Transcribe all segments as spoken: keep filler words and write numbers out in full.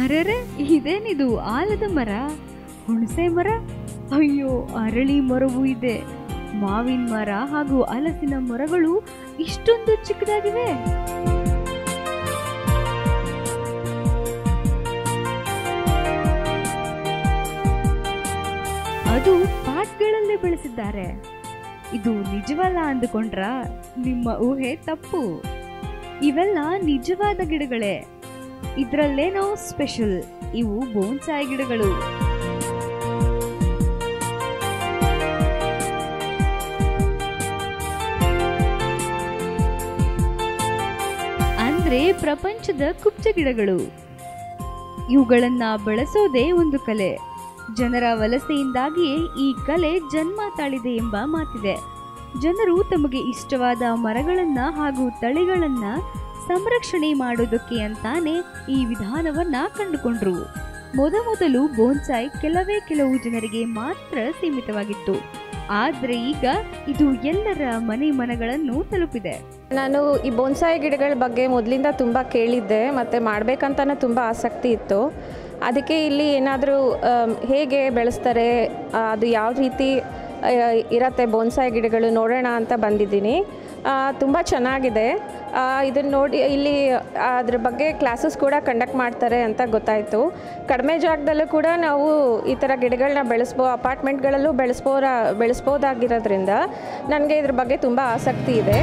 ಅರೆರೆ, ಇದೇನಿದು? ಆಲದ ಮರ, ಹುಣಸೆ ಮರ, ಅಯ್ಯೋ ಅರಳಿ ಮರವೂ ಇದೆ. ಮಾವಿನ ಮರ ಹಾಗೂ ಹಲಸಿನ ಮರಗಳು ಇಷ್ಟೊಂದು ಚಿಕ್ಕದಾಗಿವೆ. ಅದು ಪಾಟ್ಗಳಲ್ಲೇ ಬೆಳೆಸಿದ್ದಾರೆ. ಇದು ನಿಜವಲ್ಲ ಅಂದುಕೊಂಡ್ರ? ನಿಮ್ಮ ಊಹೆ ತಪ್ಪು. ಇವೆಲ್ಲ ನಿಜವಾದ ಗಿಡಗಳೇ. ಇದ್ರಲ್ಲೇನೋ ಸ್ಪೆಷಲ್. ಇವು ಬೋನ್ಸಾಯಿ ಗಿಡಗಳು. ಅಂದ್ರೆ ಪ್ರಪಂಚದ ಕುಬ್ಜ ಗಿಡಗಳು. ಇವುಗಳನ್ನ ಬೆಳೆಸೋದೇ ಒಂದು ಕಲೆ. ಜನರ ವಲಸೆಯಿಂದಾಗಿಯೇ ಈ ಕಲೆ ಜನ್ಮ ತಾಳಿದೆ ಎಂಬ ಮಾತಿದೆ. ಜನರು ತಮಗೆ ಇಷ್ಟವಾದ ಮರಗಳನ್ನ ಹಾಗೂ ತಳಿಗಳನ್ನ ಸಂರಕ್ಷಣೆ ಮಾಡೋದಕ್ಕೆ ಅಂತಾನೆ ಈ ವಿಧಾನವನ್ನ ಕಂಡುಕೊಂಡ್ರು. ಮೊದಮೊದಲು ಬೋನ್ಸಾಯಿ ಕೆಲವೇ ಕೆಲವು ಜನರಿಗೆ ಮಾತ್ರ ಸೀಮಿತವಾಗಿತ್ತು. ಆದ್ರೆ ಈಗ ಇದು ಎಲ್ಲರ ಮನೆ ಮನಗಳನ್ನು ತಲುಪಿದೆ. ನಾನು ಈ ಬೋನ್ಸಾಯಿ ಗಿಡಗಳ ಬಗ್ಗೆ ಮೊದಲಿಂದ ತುಂಬ ಕೇಳಿದ್ದೆ ಮತ್ತು ಮಾಡಬೇಕಂತಲೇ ತುಂಬ ಆಸಕ್ತಿ ಇತ್ತು. ಅದಕ್ಕೆ ಇಲ್ಲಿ ಏನಾದರೂ ಹೇಗೆ ಬೆಳೆಸ್ತಾರೆ, ಅದು ಯಾವ ರೀತಿ ಇರತ್ತೆ ಬೋನ್ಸಾಯಿ ಗಿಡಗಳು ನೋಡೋಣ ಅಂತ ಬಂದಿದ್ದೀನಿ. ತುಂಬ ಚೆನ್ನಾಗಿದೆ. ಇದನ್ನು ನೋಡಿ ಇಲ್ಲಿ ಅದ್ರ ಬಗ್ಗೆ ಕ್ಲಾಸಸ್ ಕೂಡ ಕಂಡಕ್ಟ್ ಮಾಡ್ತಾರೆ ಅಂತ ಗೊತ್ತಾಯಿತು. ಕಡಿಮೆ ಜಾಗದಲ್ಲೂ ಕೂಡ ನಾವು ಈ ಥರ ಗಿಡಗಳನ್ನ ಬೆಳೆಸ್ಬೋ ಅಪಾರ್ಟ್ಮೆಂಟ್ಗಳಲ್ಲೂ ಬೆಳೆಸ್ಬೋರ ಬೆಳೆಸ್ಬೋದಾಗಿರೋದ್ರಿಂದ ನನಗೆ ಇದ್ರ ಬಗ್ಗೆ ತುಂಬ ಆಸಕ್ತಿ ಇದೆ.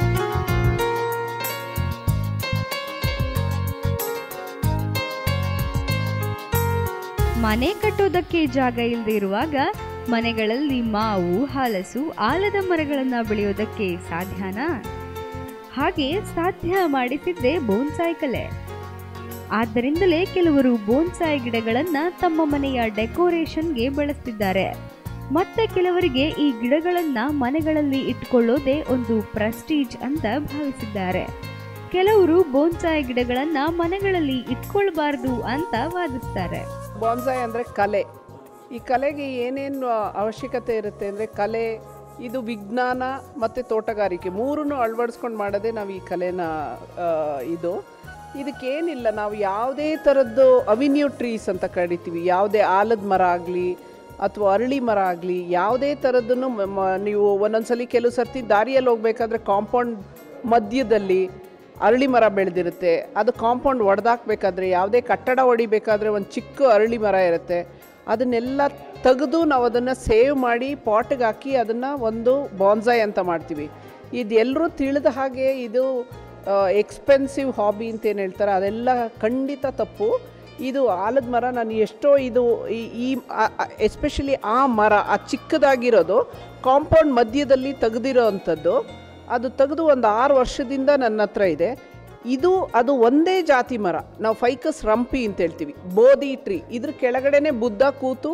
ಮನೆ ಕಟ್ಟೋದಕ್ಕೆ ಜಾಗ ಇಲ್ಲದೆ ಇರುವಾಗ ಮನೆಗಳಲ್ಲಿ ಮಾವು, ಹಲಸು, ಆಲದ ಮರಗಳನ್ನ ಬೆಳೆಯೋದಕ್ಕೆ ಸಾಧ್ಯನಾ? ಹಾಗೆ ಸಾಧ್ಯ ಮಾಡಿಸಿದ್ದೇ ಬೋನ್ಸಾಯಿ ಕಲೆ. ಆದ್ದರಿಂದಲೇ ಕೆಲವರು ಬೋನ್ಸಾಯಿ ಗಿಡಗಳನ್ನ ತಮ್ಮ ಮನೆಯ ಡೆಕೋರೇಷನ್ಗೆ ಬಳಸ್ತಿದ್ದಾರೆ. ಮತ್ತೆ ಕೆಲವರಿಗೆ ಈ ಗಿಡಗಳನ್ನ ಮನೆಗಳಲ್ಲಿ ಇಟ್ಕೊಳ್ಳೋದೇ ಒಂದು ಪ್ರೆಸ್ಟೀಜ್ ಅಂತ ಭಾವಿಸಿದ್ದಾರೆ. ಕೆಲವರು ಬೋನ್ಸಾಯಿ ಗಿಡಗಳನ್ನ ಮನೆಗಳಲ್ಲಿ ಇಟ್ಕೊಳ್ಬಾರ್ದು ಅಂತ ವಾದಿಸ್ತಾರೆ. ಬಾನ್ಸಾಯಿ ಅಂದರೆ ಕಲೆ. ಈ ಕಲೆಗೆ ಏನೇನು ಅವಶ್ಯಕತೆ ಇರುತ್ತೆ ಅಂದರೆ ಕಲೆ, ಇದು ವಿಜ್ಞಾನ ಮತ್ತು ತೋಟಗಾರಿಕೆ ಮೂರನ್ನು ಅಳವಡಿಸ್ಕೊಂಡು ಮಾಡೋದೇ ನಾವು ಈ ಕಲೆನ. ಇದು ಇದಕ್ಕೇನಿಲ್ಲ, ನಾವು ಯಾವುದೇ ಥರದ್ದು ಅವಿನ್ಯೂ ಟ್ರೀಸ್ ಅಂತ ಕರಿತೀವಿ. ಯಾವುದೇ ಆಲದ ಮರ ಆಗಲಿ ಅಥವಾ ಅರಳಿ ಮರ ಆಗಲಿ, ಯಾವುದೇ ಥರದ್ದನ್ನು ನೀವು ಒಂದೊಂದ್ಸಲಿ ಕೆಲವು ಸರ್ತಿ ದಾರಿಯಲ್ಲಿ ಹೋಗ್ಬೇಕಾದ್ರೆ ಕಾಂಪೌಂಡ್ ಮಧ್ಯದಲ್ಲಿ ಅರಳಿ ಮರ ಬೆಳೆದಿರುತ್ತೆ. ಅದು ಕಾಂಪೌಂಡ್ ಒಡೆದಾಕಬೇಕಾದ್ರೆ, ಯಾವುದೇ ಕಟ್ಟಡ ಹೊಡಿಬೇಕಾದ್ರೆ ಒಂದು ಚಿಕ್ಕ ಅರಳಿ ಮರ ಇರುತ್ತೆ. ಅದನ್ನೆಲ್ಲ ತೆಗೆದು ನಾವು ಅದನ್ನು ಸೇವ್ ಮಾಡಿ ಪಾಟ್ಗೆ ಹಾಕಿ ಅದನ್ನು ಒಂದು ಬಾನ್ಸಾಯಿ ಅಂತ ಮಾಡ್ತೀವಿ. ಇದೆಲ್ಲರೂ ತಿಳಿದ ಹಾಗೆ ಇದು ಎಕ್ಸ್ಪೆನ್ಸಿವ್ ಹಾಬಿ ಅಂತ ಏನು ಹೇಳ್ತಾರೆ, ಅದೆಲ್ಲ ಖಂಡಿತ ತಪ್ಪು. ಇದು ಆಲದ ಮರ ನಾನು ಎಷ್ಟೋ ಇದು ಈ ಎಸ್ಪೆಷಲಿ ಆ ಮರ ಆ ಚಿಕ್ಕದಾಗಿರೋದು ಕಾಂಪೌಂಡ್ ಮಧ್ಯದಲ್ಲಿ ತೆಗೆದಿರೋ ಅಂಥದ್ದು. ಅದು ತೆಗೆದು ಒಂದು ಆರು ವರ್ಷದಿಂದ ನನ್ನ ಹತ್ರ ಇದೆ. ಇದು ಅದು ಒಂದೇ ಜಾತಿ ಮರ. ನಾವು ಫೈಕಸ್ ರಂಪಿ ಅಂತ ಹೇಳ್ತೀವಿ, ಬೋಧಿ ಟ್ರೀ. ಇದ್ರ ಕೆಳಗಡೆನೆ ಬುದ್ಧ ಕೂತು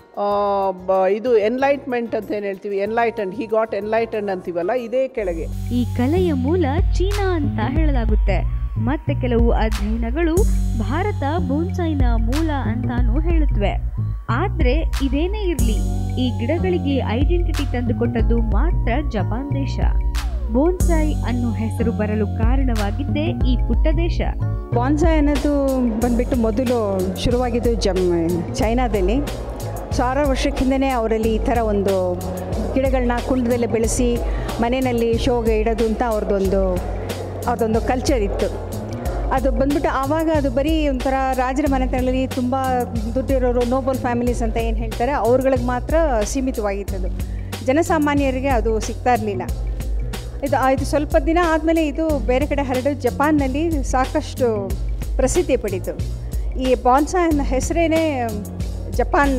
ಇದು ಎನ್ಲೈಟ್ಮೆಂಟ್ ಅಂತ ಏನು ಹೇಳ್ತೀವಿ, ಎನ್ಲೈಟನ್ಡ್, ಹಿ ಗಾಟ್ ಎನ್ಲೈಟನ್ಡ್ ಅಂತೀವಲ್ಲ, ಇದೇ ಕೆಳಗೆ. ಈ ಕಲೆಯ ಮೂಲ ಚೀನಾ ಅಂತ ಹೇಳಲಾಗುತ್ತೆ. ಮತ್ತೆ ಕೆಲವು ಅಧ್ಯಯನಗಳು ಭಾರತ ಬೋನ್ಸಾಯಿನ ಮೂಲ ಅಂತಾನೂ ಹೇಳುತ್ತವೆ. ಆದ್ರೆ ಇದೇನೇ ಇರ್ಲಿ, ಈ ಗಿಡಗಳಿಗೆ ಐಡೆಂಟಿಟಿ ತಂದುಕೊಟ್ಟದ್ದು ಮಾತ್ರ ಜಪಾನ್ ದೇಶ. ಬೋನ್ಸಾಯಿ ಅನ್ನೋ ಹೆಸರು ಬರಲು ಕಾರಣವಾಗಿದ್ದೇ ಈ ಪುಟ್ಟ ದೇಶ. ಬಾನ್ಸಾಯಿ ಅನ್ನೋದು ಬಂದ್ಬಿಟ್ಟು ಮೊದಲು ಶುರುವಾಗಿದ್ದು ಜಮ್ ಚೈನಾದಲ್ಲಿ. ಸಾವಿರ ವರ್ಷಕ್ಕಿಂದನೇ ಅವರಲ್ಲಿ ಈ ಥರ ಒಂದು ಗಿಡಗಳನ್ನ ಕುಂಡದಲ್ಲಿ ಬೆಳೆಸಿ ಮನೆಯಲ್ಲಿ ಶೋಗೆ ಇಡೋದು ಅಂತ ಅವ್ರದ್ದೊಂದು ಅವ್ರದ್ದೊಂದು ಕಲ್ಚರ್ ಇತ್ತು. ಅದು ಬಂದ್ಬಿಟ್ಟು ಆವಾಗ ಅದು ಬರೀ ಒಂಥರ ರಾಜರ ಮನೆತನಗಳಲ್ಲಿ ತುಂಬ ದುಡ್ಡಿರೋರು, ನೋಬಲ್ ಫ್ಯಾಮಿಲೀಸ್ ಅಂತ ಏನು ಹೇಳ್ತಾರೆ, ಅವ್ರುಗಳಿಗೆ ಮಾತ್ರ ಸೀಮಿತವಾಗಿತ್ತದು. ಜನಸಾಮಾನ್ಯರಿಗೆ ಅದು ಸಿಗ್ತಾ ಇರಲಿಲ್ಲ. ಇದು ಇದು ಸ್ವಲ್ಪ ದಿನ ಆದಮೇಲೆ ಇದು ಬೇರೆ ಕಡೆ ಹರಡು ಜಪಾನ್ನಲ್ಲಿ ಸಾಕಷ್ಟು ಪ್ರಸಿದ್ಧಿ ಪಡೀತು. ಈ ಬಾನ್ಸಾಯಿ ಅನ್ನೋ ಹೆಸರೇ Japan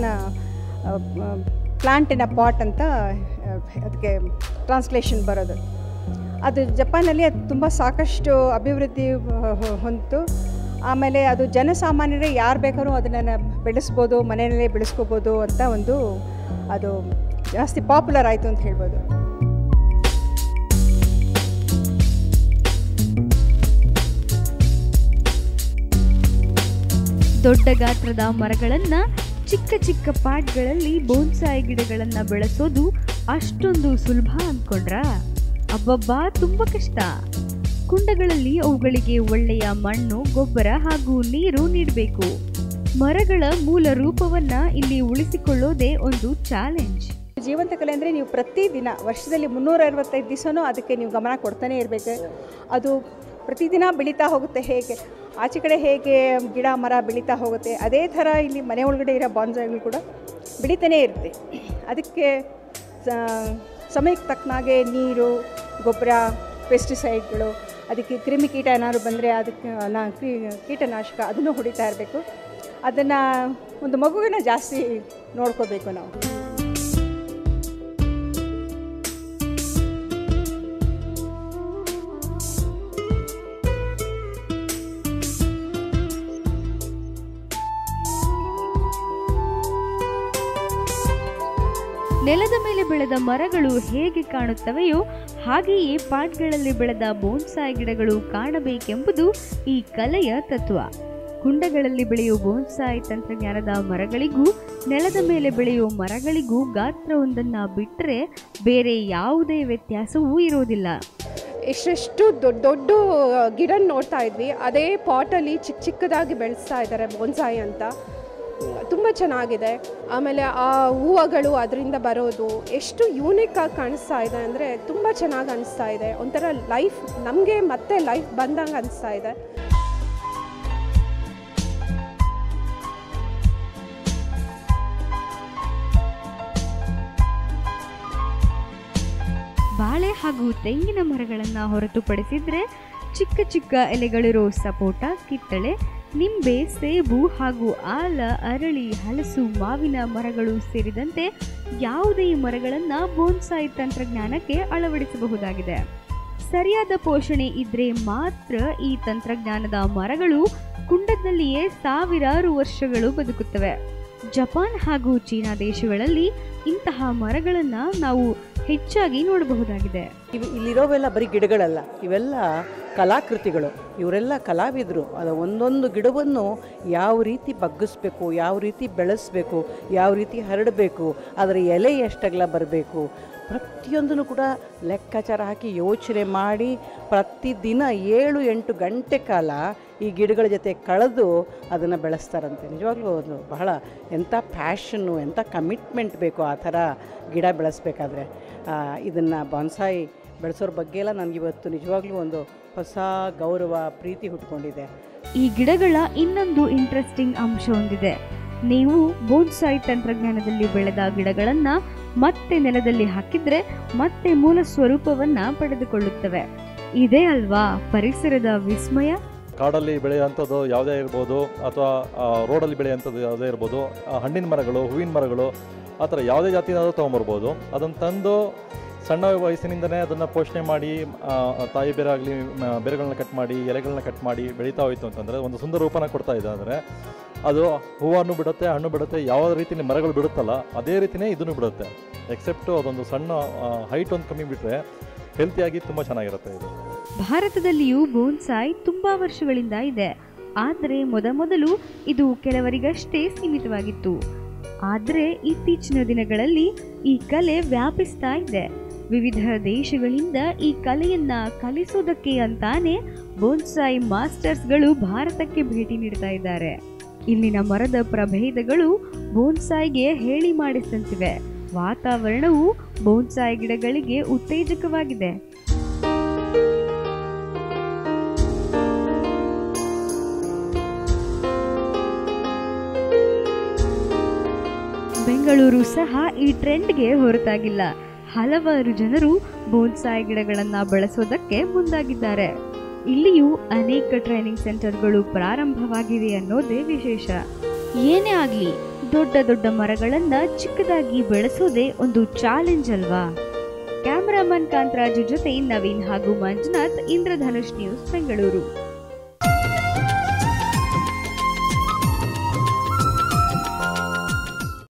plant in a pot ಅಂತ ಅದಕ್ಕೆ ಟ್ರಾನ್ಸ್ಲೇಷನ್ ಬರೋದು. ಅದು ಜಪಾನಲ್ಲಿ ಅದು ತುಂಬ ಸಾಕಷ್ಟು ಅಭಿವೃದ್ಧಿ ಹೊಂದಿತು. ಆಮೇಲೆ ಅದು ಜನಸಾಮಾನ್ಯರೇ ಯಾರು ಬೇಕಾದ್ರೂ ಅದನ್ನು ಬೆಳೆಸ್ಬೋದು, ಮನೆಯಲ್ಲೇ ಬೆಳೆಸ್ಕೋಬೋದು ಅಂತ ಒಂದು ಅದು ಜಾಸ್ತಿ ಪಾಪ್ಯುಲರ್ ಆಯಿತು ಅಂತ ಹೇಳ್ಬೋದು. ದೊಡ್ಡ ಗಾತ್ರದ ಮರಗಳನ್ನ ಚಿಕ್ಕ ಚಿಕ್ಕ ಪಾಟ್ಗಳಲ್ಲಿ ಬೋನ್ಸಾಯಿ ಗಿಡಗಳನ್ನ ಬೆಳೆಸೋದು ಅಷ್ಟೊಂದು ಸುಲಭ ಅಂದ್ಕೊಂಡ್ರಾ? ಅಬ್ಬಬ್ಬಾ, ತುಂಬ ಕಷ್ಟ. ಕುಂಡಗಳಲ್ಲಿ ಅವುಗಳಿಗೆ ಒಳ್ಳೆಯ ಮಣ್ಣು, ಗೊಬ್ಬರ ಹಾಗೂ ನೀರು ನೀಡಬೇಕು. ಮರಗಳ ಮೂಲ ರೂಪವನ್ನ ಇಲ್ಲಿ ಉಳಿಸಿಕೊಳ್ಳೋದೇ ಒಂದು ಚಾಲೆಂಜ್. ಜೀವಂತ ಕಲೆ ಅಂದರೆ ನೀವು ಪ್ರತಿದಿನ ವರ್ಷದಲ್ಲಿ ಮುನ್ನೂರ ಅರವತ್ತೈದು ದಿವಸನೂ ಅದಕ್ಕೆ ನೀವು ಗಮನ ಕೊಡ್ತಾನೆ ಇರಬೇಕು. ಅದು ಪ್ರತಿದಿನ ಬೆಳೀತಾ ಹೋಗುತ್ತೆ. ಹೇಗೆ ಆಚೆ ಕಡೆ ಹೇಗೆ ಗಿಡ ಮರ ಬೆಳೀತಾ ಹೋಗುತ್ತೆ, ಅದೇ ಥರ ಇಲ್ಲಿ ಮನೆ ಒಳಗಡೆ ಇರೋ ಬಾನ್ಸಾಯಿಗಳು ಕೂಡ ಬೆಳೀತಾನೇ ಇರುತ್ತೆ. ಅದಕ್ಕೆ ಸಮಯಕ್ಕೆ ತಕ್ಕನಾಗೆ ನೀರು, ಗೊಬ್ಬರ, ಪೆಸ್ಟಿಸೈಡ್ಗಳು, ಅದಕ್ಕೆ ಕ್ರಿಮಿಕೀಟ ಏನಾದ್ರು ಬಂದರೆ ಅದಕ್ಕೆ ನಾ ಕೀಟನಾಶಕ ಅದನ್ನು ಹೊಡಿತಾ ಇರಬೇಕು. ಅದನ್ನು ಒಂದು ಮಗುವಿನ ಜಾಸ್ತಿ ನೋಡ್ಕೋಬೇಕು ನಾವು. ನೆಲದ ಮೇಲೆ ಬೆಳೆದ ಮರಗಳು ಹೇಗೆ ಕಾಣುತ್ತವೆಯೋ ಹಾಗೆಯೇ ಪಾಟ್ಗಳಲ್ಲಿ ಬೆಳೆದ ಬೋನ್ಸಾಯ್ ಗಿಡಗಳು ಕಾಣಬೇಕೆಂಬುದು ಈ ಕಲೆಯ ತತ್ವ. ಕುಂಡಗಳಲ್ಲಿ ಬೆಳೆಯುವ ಬೋನ್ಸಾಯ್ ತಂತ್ರಜ್ಞಾನದ ಮರಗಳಿಗೂ ನೆಲದ ಮೇಲೆ ಬೆಳೆಯುವ ಮರಗಳಿಗೂ ಗಾತ್ರವೊಂದನ್ನ ಬಿಟ್ಟರೆ ಬೇರೆ ಯಾವುದೇ ವ್ಯತ್ಯಾಸವೂ ಇರೋದಿಲ್ಲ. ಎಷ್ಟೆಷ್ಟು ದೊಡ್ಡ ದೊಡ್ಡ ಗಿಡ ನೋಡ್ತಾ ಇದ್ವಿ, ಅದೇ ಪಾಟಲ್ಲಿ ಚಿಕ್ಕ ಚಿಕ್ಕದಾಗಿ ಬೆಳೆಸ್ತಾ ಇದ್ದಾರೆ ಬೋನ್ಸಾಯ್ ಅಂತ. ತುಂಬ ಚೆನ್ನಾಗಿದೆ. ಆಮೇಲೆ ಆ ಹೂವುಗಳು ಅದರಿಂದ ಬರೋದು ಎಷ್ಟು ಯೂನಿಕ್ ಆಗಿ ಕಾಣಿಸ್ತಾ ಇದೆ ಅಂದರೆ ತುಂಬ ಚೆನ್ನಾಗಿ ಅನಿಸ್ತಾ ಇದೆ. ಒಂಥರ ಲೈಫ್ ನಮಗೆ ಮತ್ತೆ ಲೈಫ್ ಬಂದಂಗೆ ಅನಿಸ್ತಾ ಇದೆ. ಬಾಳೆ ಹಾಗೂ ತೆಂಗಿನ ಮರಗಳನ್ನು ಹೊರತುಪಡಿಸಿದ್ರೆ ಚಿಕ್ಕ ಚಿಕ್ಕ ಎಲೆಗಳಿರೋ ಸಪೋಟ, ಕಿತ್ತಳೆ, ನಿಂಬೆ, ಸೇಬು ಹಾಗೂ ಆಲ, ಅರಳಿ, ಹಲಸು, ಮಾವಿನ ಮರಗಳು ಸೇರಿದಂತೆ ಯಾವುದೇ ಮರಗಳನ್ನು ಬೋನ್ಸಾಯ್ ತಂತ್ರಜ್ಞಾನಕ್ಕೆ ಅಳವಡಿಸಬಹುದಾಗಿದೆ. ಸರಿಯಾದ ಪೋಷಣೆ ಇದ್ರೆ ಮಾತ್ರ ಈ ತಂತ್ರಜ್ಞಾನದ ಮರಗಳು ಕುಂಡದಲ್ಲಿಯೇ ಸಾವಿರಾರು ವರ್ಷಗಳು ಬದುಕುತ್ತವೆ. ಜಪಾನ್ ಹಾಗೂ ಚೀನಾ ದೇಶಗಳಲ್ಲಿ ಇಂತಹ ಮರಗಳನ್ನು ನಾವು ಹೆಚ್ಚಾಗಿ ನೋಡಬಹುದಾಗಿದೆ. ಇವು ಇಲ್ಲಿರೋವೆಲ್ಲ ಬರೀ ಗಿಡಗಳಲ್ಲ, ಇವೆಲ್ಲ ಕಲಾಕೃತಿಗಳು. ಇವರೆಲ್ಲ ಕಲಾವಿದರು. ಅದು ಒಂದೊಂದು ಗಿಡವನ್ನು ಯಾವ ರೀತಿ ಬಗ್ಗಿಸ್ಬೇಕು, ಯಾವ ರೀತಿ ಬೆಳೆಸಬೇಕು, ಯಾವ ರೀತಿ ಹರಡಬೇಕು, ಅದರ ಎಲೆ ಎಷ್ಟಗಲ ಬರಬೇಕು, ಪ್ರತಿಯೊಂದನ್ನು ಕೂಡ ಲೆಕ್ಕಾಚಾರ ಹಾಕಿ ಯೋಚನೆ ಮಾಡಿ ಪ್ರತಿದಿನ ಏಳು ಎಂಟು ಗಂಟೆ ಕಾಲ ಈ ಗಿಡಗಳ ಜೊತೆ ಕಳೆದು ಅದನ್ನು ಬೆಳೆಸ್ತಾರಂತೆ. ನಿಜವಾಗ್ಲೂ ಅದು ಬಹಳ ಎಂಥ ಪ್ಯಾಷನ್ನು, ಎಂಥ ಕಮಿಟ್ಮೆಂಟ್ ಬೇಕು ಆ ಥರ ಗಿಡ ಬೆಳೆಸ್ಬೇಕಾದ್ರೆ. ಇದನ್ನು ಬಾನ್ಸಾಯ್ ಬೆಳೆಸೋರ ಬಗ್ಗೆ ಎಲ್ಲ ನನಗಿವತ್ತು ನಿಜವಾಗ್ಲೂ ಒಂದು ಹೊಸ ಗೌರವ, ಪ್ರೀತಿ ಹುಟ್ಕೊಂಡಿದೆ. ಈ ಗಿಡಗಳ ಇನ್ನೊಂದು ಇಂಟ್ರೆಸ್ಟಿಂಗ್ ಅಂಶ ಹೊಂದಿದೆ. ನೀವು ಬೋನ್ಸಾಯ್ ತಂತ್ರಜ್ಞಾನದಲ್ಲಿ ಬೆಳೆದ ಗಿಡಗಳನ್ನು ಮತ್ತೆ ನೆಲದಲ್ಲಿ ಹಾಕಿದ್ರೆ ಮತ್ತೆ ಮೂಲ ಸ್ವರೂಪವನ್ನ ಪಡೆದುಕೊಳ್ಳುತ್ತವೆ. ಇದೇ ಅಲ್ವಾ ಪರಿಸರದ ವಿಸ್ಮಯ. ಕಾಡಲ್ಲಿ ಬೆಳೆಯುವಂಥದ್ದು ಯಾವುದೇ ಇರ್ಬೋದು ಅಥವಾ ರೋಡಲ್ಲಿ ಬೆಳೆಯುವಂಥದ್ದು ಯಾವುದೇ ಇರ್ಬೋದು, ಹಣ್ಣಿನ ಮರಗಳು, ಹೂವಿನ ಮರಗಳು, ಆ ಥರ ಯಾವುದೇ ಜಾತಿಯಾದರೂ ತೊಗೊಂಬರ್ಬೋದು. ಅದನ್ನು ತಂದು ಸಣ್ಣ ವಯಸ್ಸಿನಿಂದನೇ ಅದನ್ನು ಪೋಷಣೆ ಮಾಡಿ ತಾಯಿ ಬೇರೆ ಆಗಲಿ ಬೇರೆಗಳನ್ನ ಕಟ್ ಮಾಡಿ ಎಲೆಗಳನ್ನ ಕಟ್ ಮಾಡಿ ಬೆಳೀತಾ ಹೋಯಿತು ಅಂತಂದರೆ ಒಂದು ಸುಂದರ ರೂಪನ ಕೊಡ್ತಾ ಇದೆ. ಅಂದರೆ ಅದು ಹೂವನ್ನು ಬಿಡುತ್ತೆ, ಹಣ್ಣು ಬಿಡುತ್ತೆ, ಯಾವ ರೀತಿಯಲ್ಲಿ ಮರಗಳು ಬಿಡುತ್ತಲ್ಲ ಅದೇ ರೀತಿಯೇ ಇದನ್ನು ಬಿಡುತ್ತೆ. ಎಕ್ಸೆಪ್ಟು ಅದೊಂದು ಸಣ್ಣ ಹೈಟ್ ಒಂದು ಕಮ್ಮಿ ಬಿಟ್ಟರೆ ಹೆಲ್ತಿಯಾಗಿ ತುಂಬ ಚೆನ್ನಾಗಿರುತ್ತೆ. ಇದು ಭಾರತದಲ್ಲಿಯೂ ಬೋನ್ಸಾಯ್ ತುಂಬ ವರ್ಷಗಳಿಂದ ಇದೆ. ಆದರೆ ಮೊದಮೊದಲು ಇದು ಕೆಲವರಿಗಷ್ಟೇ ಸೀಮಿತವಾಗಿತ್ತು. ಆದರೆ ಇತ್ತೀಚಿನ ದಿನಗಳಲ್ಲಿ ಈ ಕಲೆ ವ್ಯಾಪಿಸ್ತಾ ಇದೆ. ವಿವಿಧ ದೇಶಗಳಿಂದ ಈ ಕಲೆಯನ್ನ ಕಲಿಸೋದಕ್ಕೆ ಅಂತಾನೆ ಬೋನ್ಸಾಯ್ ಮಾಸ್ಟರ್ಸ್ಗಳು ಭಾರತಕ್ಕೆ ಭೇಟಿ ನೀಡ್ತಾ ಇದ್ದಾರೆ. ಇಲ್ಲಿನ ಮರದ ಪ್ರಭೇದಗಳು ಬೋನ್ಸಾಯ್ಗೆ ಹೇಳಿ ಮಾಡಿಸಂತಿವೆ. ವಾತಾವರಣವು ಬೋನ್ಸಾಯ್ ಗಿಡಗಳಿಗೆ ಉತ್ತೇಜಕವಾಗಿದೆ. ಬೆಂಗಳೂರು ಸಹ ಈ ಟ್ರೆಂಡ್ಗೆ ಹೊರತಾಗಿಲ್ಲ. ಹಲವಾರು ಜನರು ಬೋನ್ಸಾಯ್ ಗಿಡಗಳನ್ನು ಬೆಳೆಸೋದಕ್ಕೆ ಮುಂದಾಗಿದ್ದಾರೆ. ಇಲ್ಲಿಯೂ ಅನೇಕ ಟ್ರೈನಿಂಗ್ ಸೆಂಟರ್ಗಳು ಪ್ರಾರಂಭವಾಗಿವೆ ಅನ್ನೋದೇ ವಿಶೇಷ. ಏನೇ ಆಗಲಿ ದೊಡ್ಡ ದೊಡ್ಡ ಮರಗಳನ್ನು ಚಿಕ್ಕದಾಗಿ ಬೆಳೆಸೋದೇ ಒಂದು ಚಾಲೆಂಜ್ ಅಲ್ವಾ? ಕ್ಯಾಮರಾಮನ್ ಕಾಂತರಾಜು ಜೊತೆ ನವೀನ್ ಹಾಗೂ ಮಂಜುನಾಥ್, ಇಂದ್ರಧನುಷ್ ನ್ಯೂಸ್, ಬೆಂಗಳೂರು.